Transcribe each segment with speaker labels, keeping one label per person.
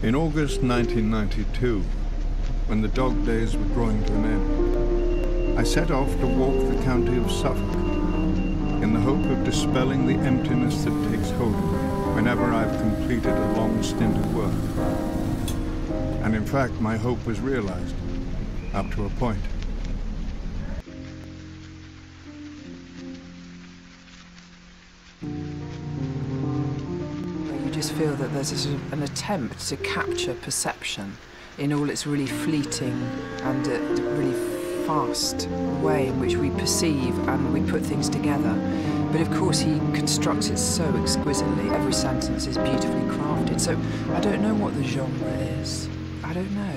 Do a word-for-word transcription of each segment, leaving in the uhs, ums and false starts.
Speaker 1: In August nineteen ninety-two, when the dog days were drawing to an end, I set off to walk the county of Suffolk in the hope of dispelling the emptiness that takes hold of me whenever I've completed a long stint of work. And in fact, my hope was realized, up to a point.
Speaker 2: You just feel that there's a sort of an attempt to capture perception in all its really fleeting and uh, really fast way in which we perceive and we put things together. But of course he constructs it so exquisitely. Every sentence is beautifully crafted. So I don't know what the genre is. I don't know.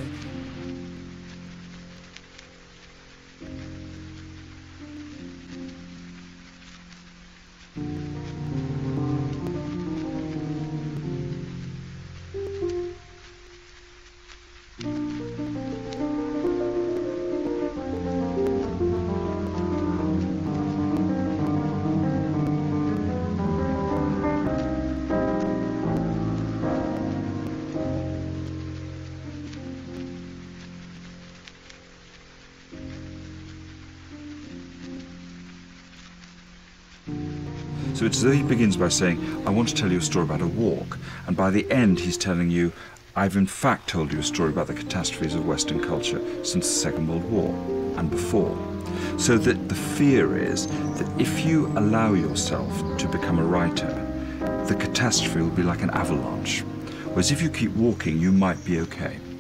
Speaker 3: So it's as though he begins by saying, I want to tell you a story about a walk, and by the end he's telling you, I've in fact told you a story about the catastrophes of Western culture since the Second World War and before. So that the fear is that if you allow yourself to become a writer, the catastrophe will be like an avalanche, whereas if you keep walking, you might be okay.